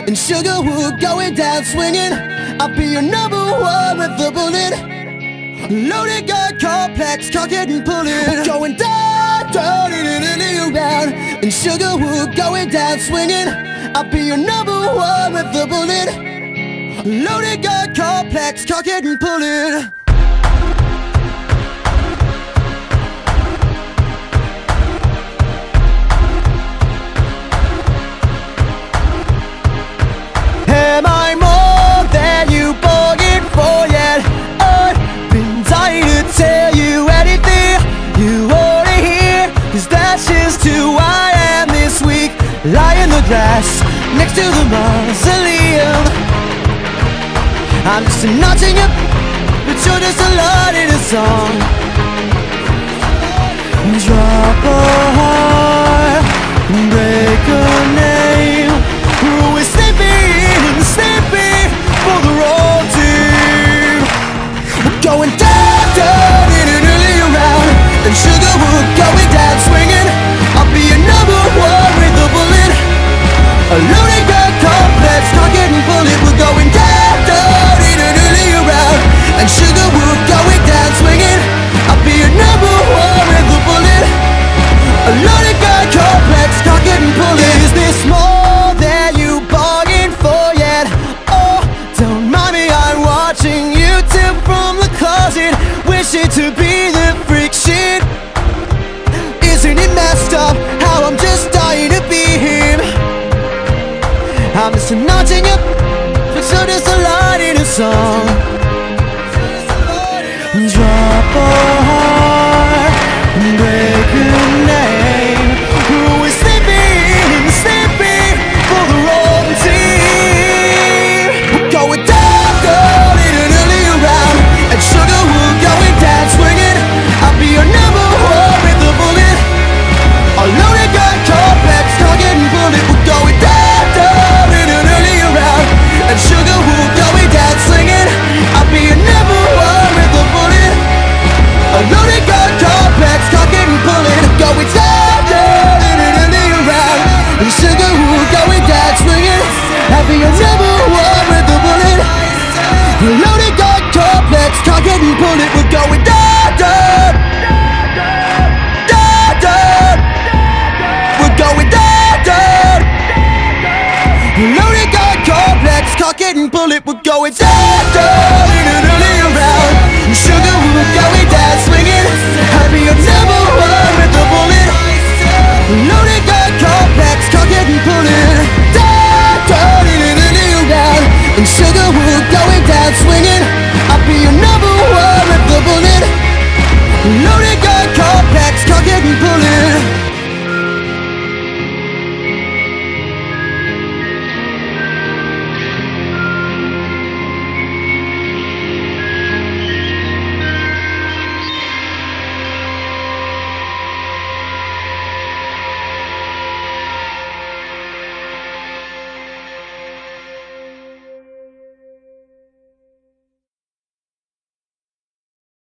and sugar wood going down swinging. I'll be your number one with the bullet. Loaded gun complex, cock it and pull it. Going down, down, around, and sugar wood going down swinging. I'll be your number one with the bullet. Loaded gun complex, cock it and pull it. Am I more than you bargained for yet? I've been dying to tell you anything you wanna hear, 'cause that's just who I am this week. Lie in the grass next to the mausoleum. I'm just notching up, but you're just a lot in a song. Drop a heart, break a name. Who is sleeping for the wrong team? We're going down, down, in and early around, and sugar wood going down swinging. I'll be your number one with the bullet. A loaded gun complex, cock it and pull it. We're going down, down, in and early around, and sugar wood going down swinging. I'll be your number one with the bullet. A loaded gun complex, cock it and pull it. Is this more than you bargained for yet? Oh, don't mind me, I'm watching you tip from the closet, wishing to be the freak shit. Isn't it messed up how I'm just dying to be him? I'm just notching up, but so does a lot in a song. Drop a heart, break a name. Who is sleeping for the wrong team? We're going down, down, in and early around, and sugar wood going down swinging. I'll be your number one with the bullet. A loaded gun complex, target and bullet. We're going down, down, in and early around, and sugar wood going down swinging. I'll be your number one with the bullet. A loaded gun complex, cock it and pull it. Going down, down, in and early around, and sugar wood going down swinging. I'll be your number one with the bullet. A loaded gun complex, cock it and pull it. We're going down, down, down, down. We're going down, down. Loaded gun complex, cock it and pull it. We're going down, down, in and early around, and sugar wood going down swinging. I'll be your number one with the bullet. Loaded gun complex, cock it and pull it. Down, down, in and early around, and sugar wood going down swinging.